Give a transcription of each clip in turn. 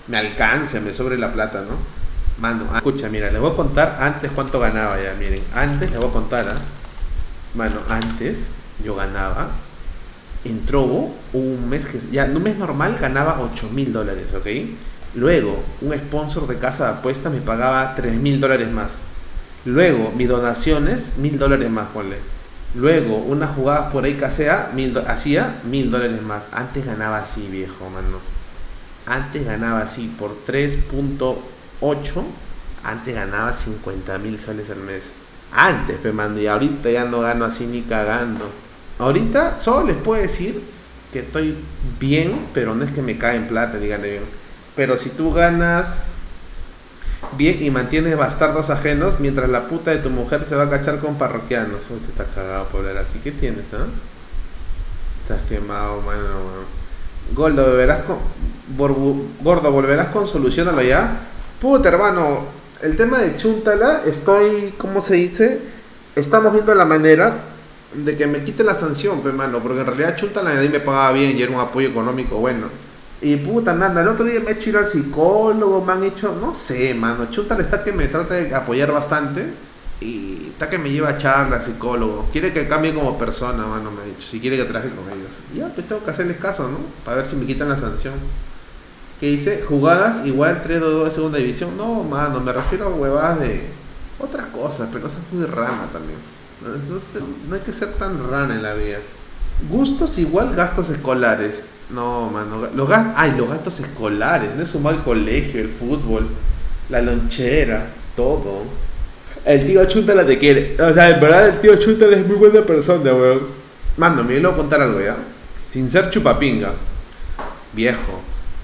me alcance, me sobre la plata, ¿no? Mano, escucha, mira, les voy a contar antes cuánto ganaba ya, miren. Antes, les voy a contar, ¿ah? Mano, antes yo ganaba en Trovo un mes que ya en un mes normal ganaba $8.000, ¿ok? Luego un sponsor de casa de apuestas me pagaba $3.000 más. Luego mis donaciones $1.000 más, ponle. Luego una jugada por ahí que hacía $1.000 más. Antes ganaba así, viejo, mano. Antes ganaba así por 3.8. Antes ganaba 50.000 soles al mes. Antes, pe, mano, y ahorita ya no gano así ni cagando. Ahorita solo les puedo decir que estoy bien, pero no es que me cae en plata ni gane bien. Pero si tú ganas bien y mantienes bastardos ajenos, mientras la puta de tu mujer se va a cachar con parroquianos. Uy, te estás cagado por hablar así. ¿Qué tienes, ah? Estás quemado, mano. Gordo, ¿volverás con solucionalo ya? Puta, hermano, el tema de Chuntala, ¿cómo se dice? Estamos viendo la manera de que me quite la sanción, hermano, porque en realidad Chuntala nadie me pagaba bien y era un apoyo económico bueno. Y puta, nada, el otro día me he hecho ir al psicólogo, me han hecho, no sé, mano, Chuntala está que me trata de apoyar bastante y está que me lleva a charla, psicólogo. Quiere que cambie como persona, mano, me ha dicho, si quiere que trabaje con ellos. Y ya, pues tengo que hacerles caso, ¿no? Para ver si me quitan la sanción. ¿Qué dice? Jugadas igual 3-2 de segunda división. No, mano, me refiero a huevadas de otras cosas, pero eso es muy rana también. No hay que ser tan rana en la vida. Gustos igual gastos escolares. No, mano, los gastos escolares. No es un mal colegio, el fútbol, la lonchera, todo. El tío Chuntala te quiere. O sea, en verdad el tío Chuntala es muy buena persona, weón. Mano, me voy a contar algo, ¿ya? Sin ser chupapinga. Viejo,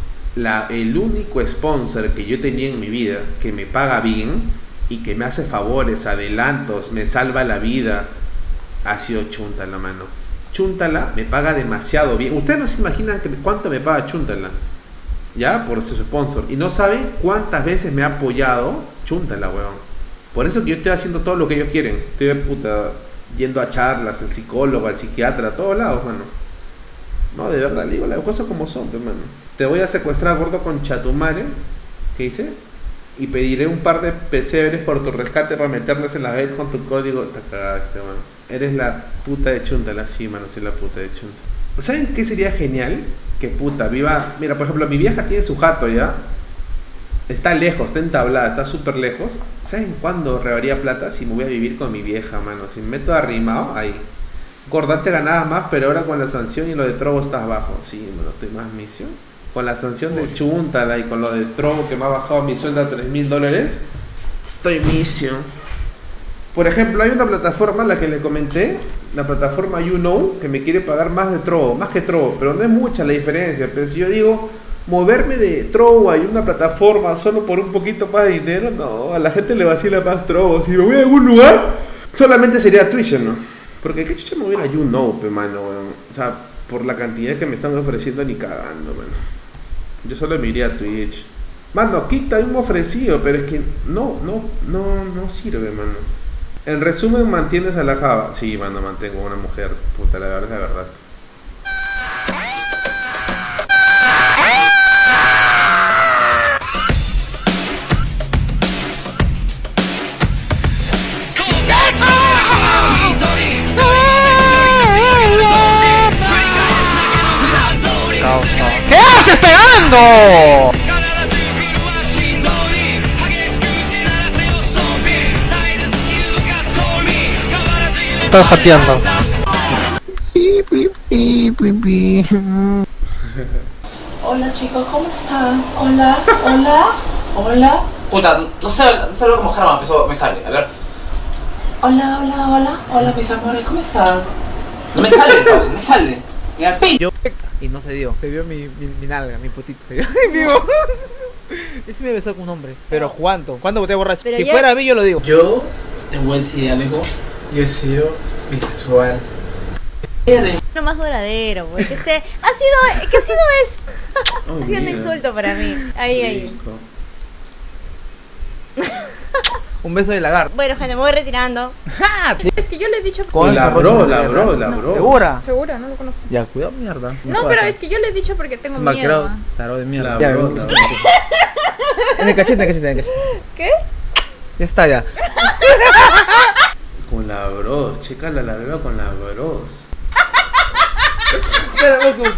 el único sponsor que yo tenía en mi vida que me paga bien y que me hace favores, adelantos, me salva la vida, ha sido Chuntala, mano. Chuntala me paga demasiado bien. Ustedes no se imaginan cuánto me paga Chuntala, ya, por ser su sponsor. Y no saben cuántas veces me ha apoyado Chuntala, weón. Por eso que yo estoy haciendo todo lo que ellos quieren. Estoy, puta, yendo a charlas, al psicólogo, al psiquiatra, a todos lados, mano. No, de verdad, digo las cosas como son, hermano. Te voy a secuestrar, gordo, con Chatumare, ¿qué dice? Y pediré un par de pesebres por tu rescate para meterles en la vez con tu código. Te cagaste, mano. Eres la puta de Chuntala, sí, mano, soy la puta de Chuntala. ¿Saben qué sería genial? Que puta, viva... Mira, por ejemplo, mi vieja tiene su jato, ¿ya? Está lejos, está entablada, está súper lejos. ¿Saben cuándo rebaría plata? Si me voy a vivir con mi vieja, mano. Si me meto arrimado, ahí. Gorda, te ganabas más, pero ahora con la sanción y lo de Trovo estás bajo. Sí, mano, estoy más misión. Con la sanción de Chuntala y con lo de Trovo que me ha bajado mi sueldo a $3.000, estoy misión. Por ejemplo, hay una plataforma, la que le comenté, la plataforma YouKnow, que me quiere pagar más de Trovo, más que Trovo, pero no es mucha la diferencia. Pero si yo digo, moverme de Trovo a una plataforma solo por un poquito más de dinero, no, a la gente le vacila más Trovo. Si me voy a algún lugar, solamente sería Twitch, ¿no? Porque qué chucha me voy a ir a YouKnow, mano, weón. O sea, por la cantidad que me están ofreciendo ni cagando, mano. Yo solo me iría a Twitch. Mano, aquí hay un ofrecido, pero es que no sirve, mano. En resumen, ¿mantienes a la Java? Sí, mano, mantengo a una mujer. Puta, la verdad es la verdad. ¿Qué haces pegando? Estás jateando. Hola chicos, ¿cómo están? Hola. Puta, no sé hablar como Germán, pero me sale, a ver. Hola mis amores, ¿cómo están? No me sale, entonces, me sale. Mira, Yo y no se dio. Se vio mi nalga, mi putito. Se vio en vivo. Ese me besó con un hombre. Pero ¿cuánto? ¿Cuándo boté borracho? Pero Si ya... fuera a mí, yo lo digo. yo te voy a decir algo. Yo he sido bisexual. Lo más duradero, porque ha sido un insulto para mí. Ahí. Un beso de lagarto. Bueno, gente, me voy retirando. Es que yo le he dicho. La bro. ¿Segura? Segura, no lo conozco. Ya, cuidado, mierda. No, pero es que yo le he dicho porque tengo Es un miedo. Claro, de mierda. La bro. En el cachete. ¿Qué? Ya está, ya. Con la bros, chécala la beba con la bros. Espera, vos.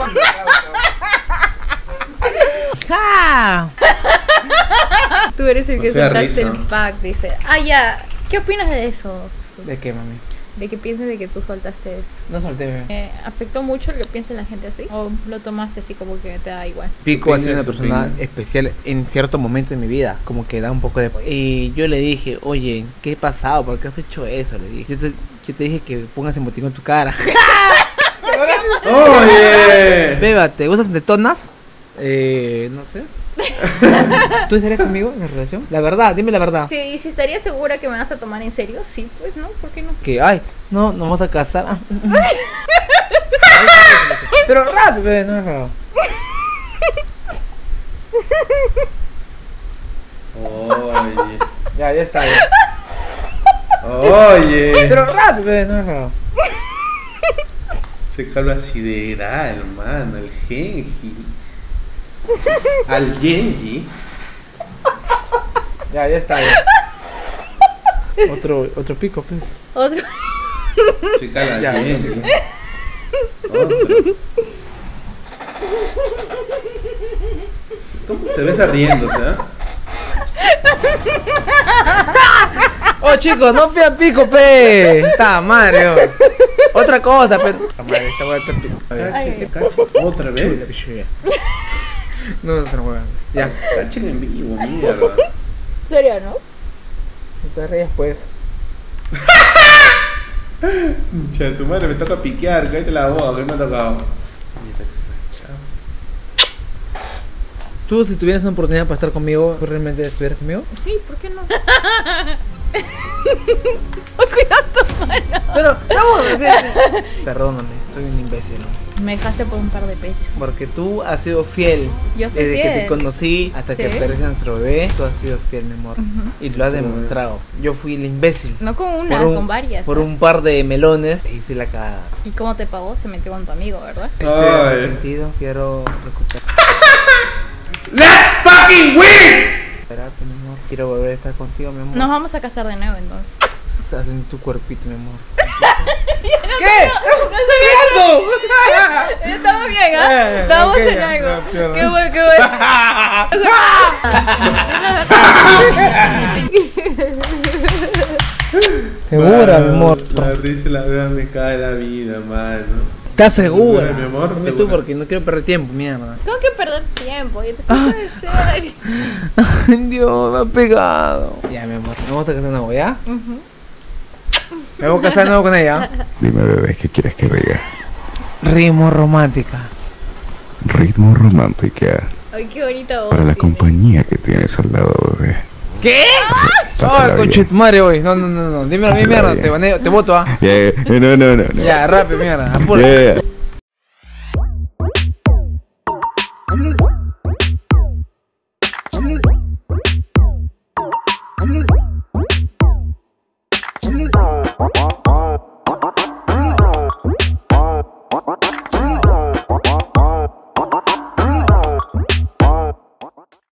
¡Ja! Tú eres el que Me fue a soltaste risa. el pack, dice. Ah, ya. ¿Qué opinas de eso? ¿De qué, mami? De que pienses de que tú soltaste eso. No solté, bebé. ¿Afectó mucho lo que piensa la gente así? ¿O lo tomaste así como que te da igual? Pico ha sido una Su persona opinión. especial en cierto momento de mi vida, como que da un poco de... Y yo le dije, oye, ¿qué ha pasado? ¿Por qué has hecho eso? Le dije. Yo te dije que pongas emoticón en tu cara. ¡Oye! Beba, ¿te gustan tetonas? No sé. ¿Tú estarías conmigo en la relación? La verdad, dime la verdad. Sí, y si estarías segura que me vas a tomar en serio, sí, pues no, ¿por qué no? Que, ay, no, nos vamos a casar. Pero rápido, bebé, no es raro. Oye. Ya está, ya. Oye. Pero rápido, bebé, no es raro. Chécalo así de sideral, mano, el Genji. Al Genji. Ya está, ya. Otro pico, pues. Otro. Chécala al Ya, Genji. Otro. ¿Cómo se ve riéndose, ah? Oh, chicos, no pidan pico, pe. Está Mario. Otra cosa, pe. Está Mario, esta hueá está pico. Cachen, cachen. Otra vez. No se juegan. Ya. Cachen en vivo, mierda. ¿Serio, no? No te rías, pues. Che, tu madre me toca piquear, cállate la boca, que me ha tocado. Tú, si tuvieras una oportunidad para estar conmigo, ¿tú realmente estuvieras conmigo? Sí, ¿por qué no? Pero, vamos, perdóname, soy un imbécil. Me dejaste por un par de pesos. Porque tú has sido fiel. Yo fui Desde que te fiel. conocí hasta que Sí. apareció nuestro bebé, tú has sido fiel, mi amor. Y lo has demostrado. Yo fui el imbécil. No con una, con varias. Por ¿no? un par de melones hice la cagada. ¿Y cómo te pagó? Se metió con tu amigo, ¿verdad? Estoy Ay. arrepentido, quiero recuperar. ¡Let's fucking win! Espérate, mi amor. Quiero volver a estar contigo, mi amor. Nos vamos a casar de nuevo entonces. Hacen tu cuerpito, mi amor. Estamos bien, ¿ah? Estamos en algo. Qué bueno, qué Segura, mi amor. La risa y la verdad me cae la vida, mano. ¿Estás segura? Mi amor, Dime tú segura. porque no quiero perder tiempo, mierda. Tengo que perder tiempo. Yo te estoy diciendo. Ay, Dios, me ha pegado. Ya, mi amor, vamos a casar de nuevo, ¿ya? Me voy a casar de nuevo con ella. Dime, bebé, ¿qué quieres que diga? Ritmo romántica. Ritmo romántica. Ay, qué bonita voz. Para la tiene. compañía que tienes al lado, bebé. ¿Qué? Pásala Ay, bien. concha de tu madre hoy. No. Dímelo a mí, Pásala mierda. bien. Te baneo, te voto, ¿ah? No. Ya, rápido, mierda. Apura. Yeah.